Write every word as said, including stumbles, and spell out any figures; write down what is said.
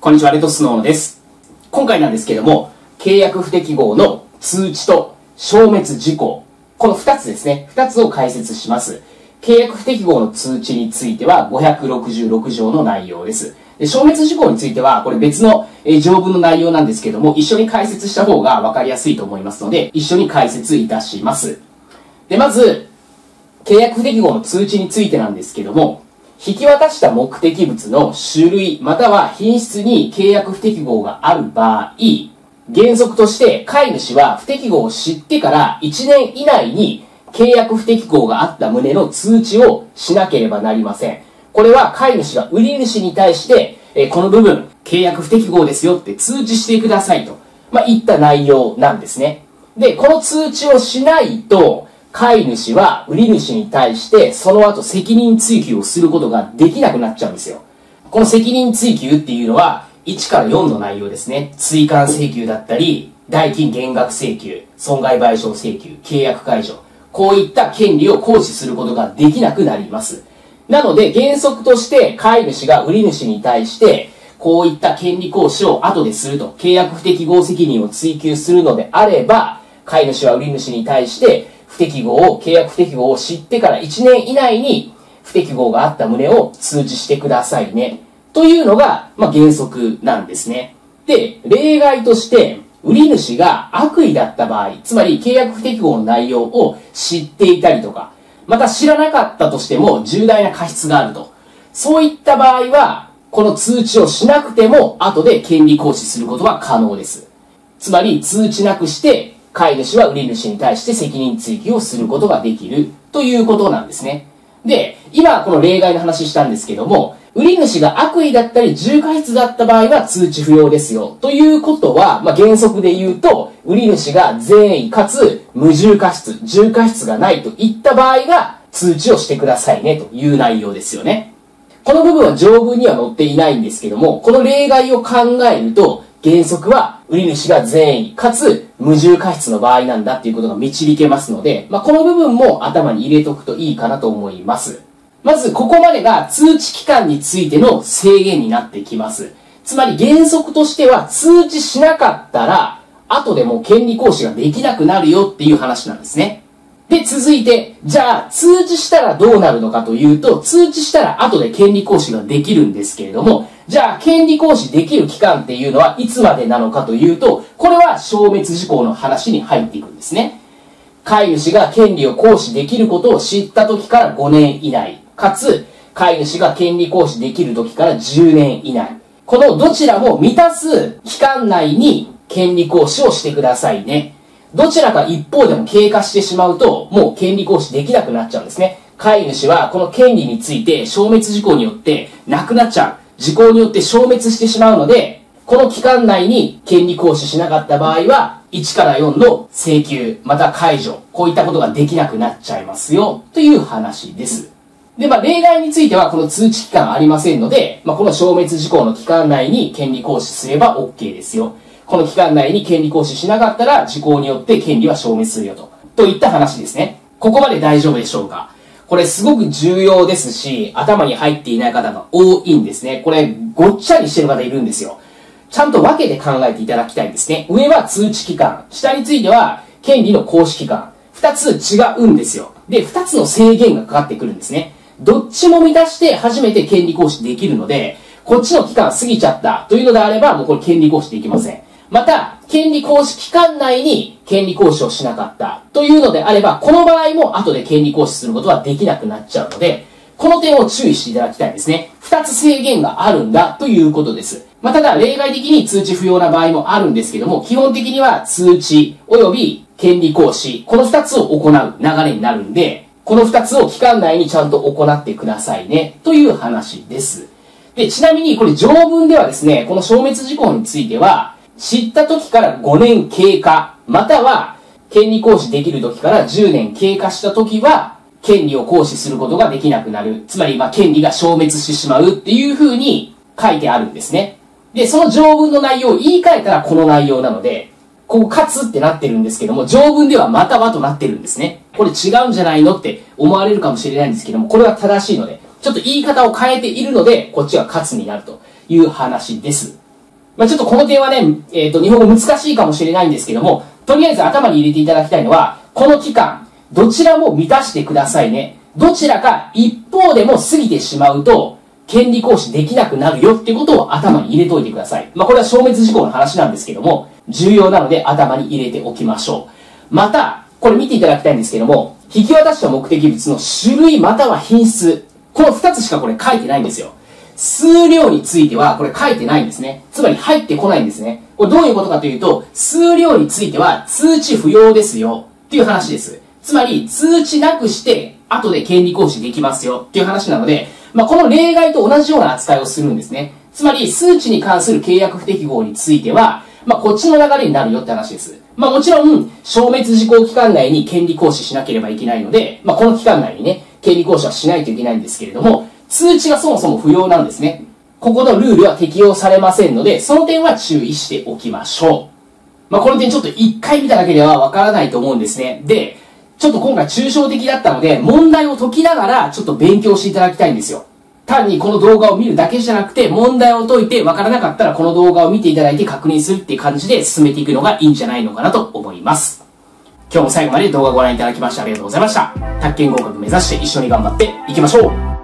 こんにちは、レッドスノーです。今回なんですけども、契約不適合の通知と消滅事項、このふたつですね、ふたつを解説します。契約不適合の通知についてはごひゃくろくじゅうろく条の内容です。で、消滅事項については、これ別の条文の内容なんですけども、一緒に解説した方が分かりやすいと思いますので、一緒に解説いたします。で、まず、契約不適合の通知についてなんですけども、引き渡した目的物の種類または品質に契約不適合がある場合、原則として買い主は不適合を知ってからいちねん以内に契約不適合があった旨の通知をしなければなりません。これは買い主が売り主に対して、えこの部分契約不適合ですよって通知してくださいと、まあ、いった内容なんですね。で、この通知をしないと、買い主は売り主に対してその後責任追及をすることができなくなっちゃうんですよ。この責任追及っていうのはいちからよんの内容ですね。追加請求だったり、代金減額請求、損害賠償請求、契約解除。こういった権利を行使することができなくなります。なので原則として買い主が売り主に対してこういった権利行使を後ですると、契約不適合責任を追及するのであれば、買い主は売り主に対して不適合を、契約不適合を知ってからいちねん以内に不適合があった旨を通知してくださいね。というのが、まあ、原則なんですね。で、例外として、売り主が悪意だった場合、つまり契約不適合の内容を知っていたりとか、また知らなかったとしても重大な過失があると。そういった場合は、この通知をしなくても後で権利行使することは可能です。つまり通知なくして、買い主は売り主に対して責任追及をすることができるということなんですね。で、今この例外の話したんですけども、売り主が悪意だったり重過失だった場合は通知不要ですよ。ということは、まあ、原則で言うと、売り主が善意かつ無重過失、重過失がないといった場合が通知をしてくださいねという内容ですよね。この部分は条文には載っていないんですけども、この例外を考えると、原則は売り主が善意かつ無重過失の場合なんだっていうことが導けますので、まあ、この部分も頭に入れとくといいかなと思います。まずここまでが通知期間についての制限になってきます。つまり原則としては通知しなかったら後でもう権利行使ができなくなるよっていう話なんですね。で、続いて、じゃあ通知したらどうなるのかというと、通知したら後で権利行使ができるんですけれども、じゃあ権利行使できる期間っていうのはいつまでなのかというと、これは消滅事項の話に入っていくんですね。買い主が権利を行使できることを知った時からごねん以内、かつ買い主が権利行使できる時からじゅうねん以内。このどちらも満たす期間内に権利行使をしてくださいね。どちらか一方でも経過してしまうと、もう権利行使できなくなっちゃうんですね。買い主はこの権利について消滅事項によってなくなっちゃう。時効によって消滅してしまうので、この期間内に権利行使しなかった場合は、いちからよんの請求、また解除、こういったことができなくなっちゃいますよ、という話です。で、まあ、例外についてはこの通知期間ありませんので、まあ、この消滅事項の期間内に権利行使すれば OK ですよ。この期間内に権利行使しなかったら、時効によって権利は消滅するよと。といった話ですね。ここまで大丈夫でしょうか？これすごく重要ですし、頭に入っていない方が多いんですね。これ、ごっちゃにしてる方いるんですよ。ちゃんと分けて考えていただきたいんですね。上は通知期間、下については権利の行使期間。二つ違うんですよ。で、二つの制限がかかってくるんですね。どっちも満たして初めて権利行使できるので、こっちの期間過ぎちゃったというのであれば、もうこれ権利行使できません。また、権利行使期間内に権利行使をしなかったというのであれば、この場合も後で権利行使することはできなくなっちゃうので、この点を注意していただきたいんですね。二つ制限があるんだということです。まあ、ただ、例外的に通知不要な場合もあるんですけども、基本的には通知及び権利行使、この二つを行う流れになるんで、この二つを期間内にちゃんと行ってくださいね、という話です。で、ちなみにこれ条文ではですね、この消滅事項については、知った時からごねん経過、または権利行使できる時からじゅうねん経過した時は、権利を行使することができなくなる。つまり、まあ、権利が消滅してしまうっていう風に書いてあるんですね。で、その条文の内容を言い換えたらこの内容なので、ここかつってなってるんですけども、条文ではまたはとなってるんですね。これ違うんじゃないのって思われるかもしれないんですけども、これは正しいので、ちょっと言い方を変えているので、こっちがかつになるという話です。 まあ、ちょっとこの点はね、えっと、日本語難しいかもしれないんですけども、とりあえず頭に入れていただきたいのは、この期間、どちらも満たしてくださいね。どちらか一方でも過ぎてしまうと、権利行使できなくなるよっていうことを頭に入れておいてください。まあ、これは消滅事項の話なんですけども、重要なので頭に入れておきましょう。また、これ見ていただきたいんですけども、引き渡した目的物の種類または品質。この二つしかこれ書いてないんですよ。数量についてはこれ書いてないんですね。つまり入ってこないんですね。これどういうことかというと、数量については通知不要ですよっていう話です。つまり通知なくして後で権利行使できますよっていう話なので、まあ、この例外と同じような扱いをするんですね。つまり数値に関する契約不適合については、まあ、こっちの流れになるよって話です。まあ、もちろん消滅事項期間内に権利行使しなければいけないので、まあ、この期間内にね、権利行使はしないといけないんですけれども、通知がそもそも不要なんですね。ここのルールは適用されませんので、その点は注意しておきましょう。まあ、この点ちょっと一回見ただけではわからないと思うんですね。で、ちょっと今回抽象的だったので、問題を解きながらちょっと勉強していただきたいんですよ。単にこの動画を見るだけじゃなくて、問題を解いてわからなかったらこの動画を見ていただいて確認するっていう感じで進めていくのがいいんじゃないのかなと思います。今日も最後まで動画をご覧いただきましてありがとうございました。宅建合格目指して一緒に頑張っていきましょう。